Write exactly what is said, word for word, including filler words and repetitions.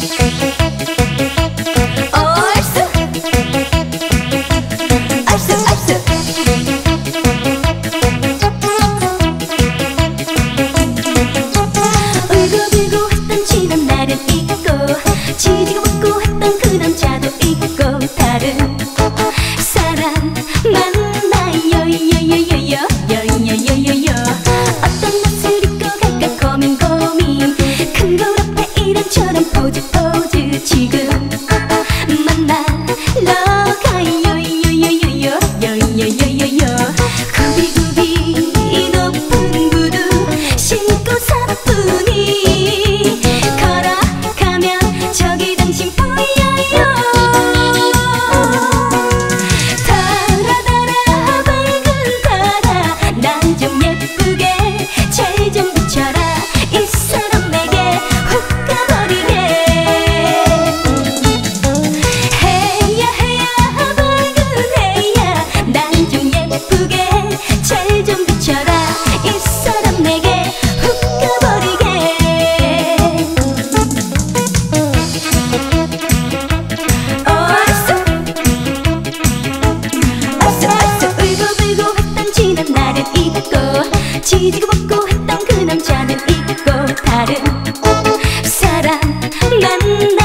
지지고 볶고 했던 그 남자도 있고 다른 사람 만나요 요요요요 요요요요요. 어떤 옷을 입고 갈까 고민 고민. 큰 거울 앞에 이런저런 포즈 포즈. 지금 만나러 가요 요요요요 요요요요요. 구비구비 높은 구두 신고 사뿐히 걸어가면 저기 당신 보여요. 달아달아 밝은 달아 난 좀 예쁘게 잘 좀 비춰라. 이 사람 내게 훅 가버리게. 해야 해야 밝은 해야 난 좀 예쁘게 잘 좀 비춰라. 이 사람 내게 훅 가버리게. 지난 날은 있고 지지고 볶고 했던 그 남자는 있고 다른 사람 만나